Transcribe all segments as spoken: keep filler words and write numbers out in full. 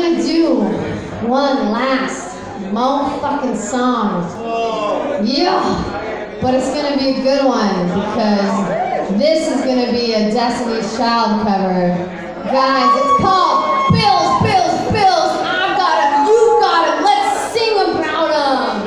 gonna do one last motherfucking song. Yeah, but it's gonna be a good one because this is gonna be a Destiny's Child cover. Guys, it's called Bills, Bills, Bills. I've got 'em, you've got 'em. Let's sing about 'em.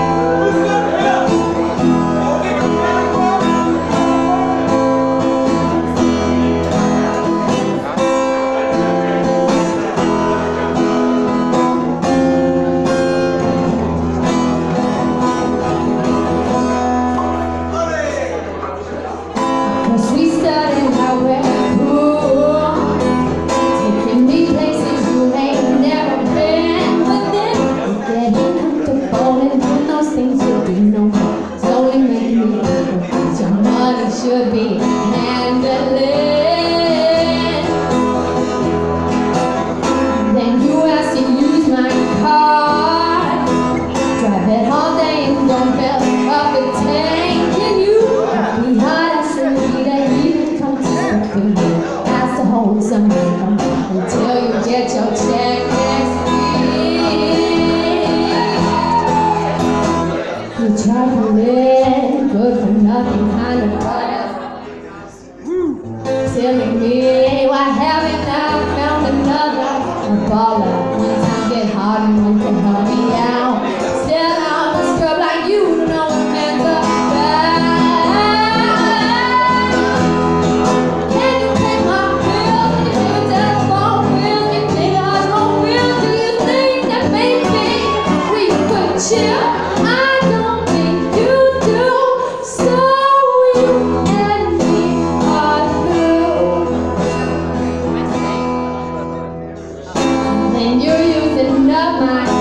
Should be handling. Then you ask to use my car, drive it all day and don't fill up a tank. And you be hot as a that even comes to you. Has to hold some income until you get your check next week. You traveling, good for nothing kind of product. Telling me why haven't I found another baller? One time get hard and one can help me out. Still I'm a scrub like you to know what man's about. Can you pay my bills? Can you pay that phone bills? Can you pay our phone bills? Do you think that maybe we could chill? I don't think you do. So you and me are through. And you're using up my